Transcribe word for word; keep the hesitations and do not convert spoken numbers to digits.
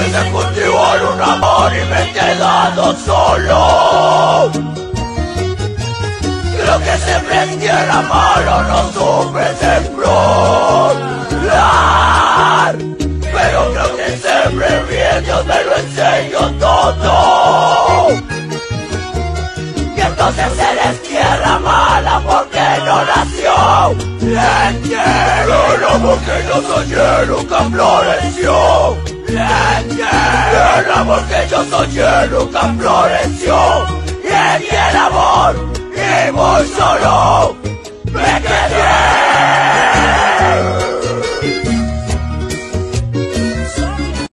quise cultivar un amor y me he quedado solo. Creo que siempre es tierra mala, no supe sembrar, pero creo que siempre bien Dios me lo enseñó todo. Y entonces eres tierra mala porque no nació en tierra. El amor que yo soñé nunca floreció en tierra. El amor que yo soñé nunca floreció y en el amor y muy solo me quedé.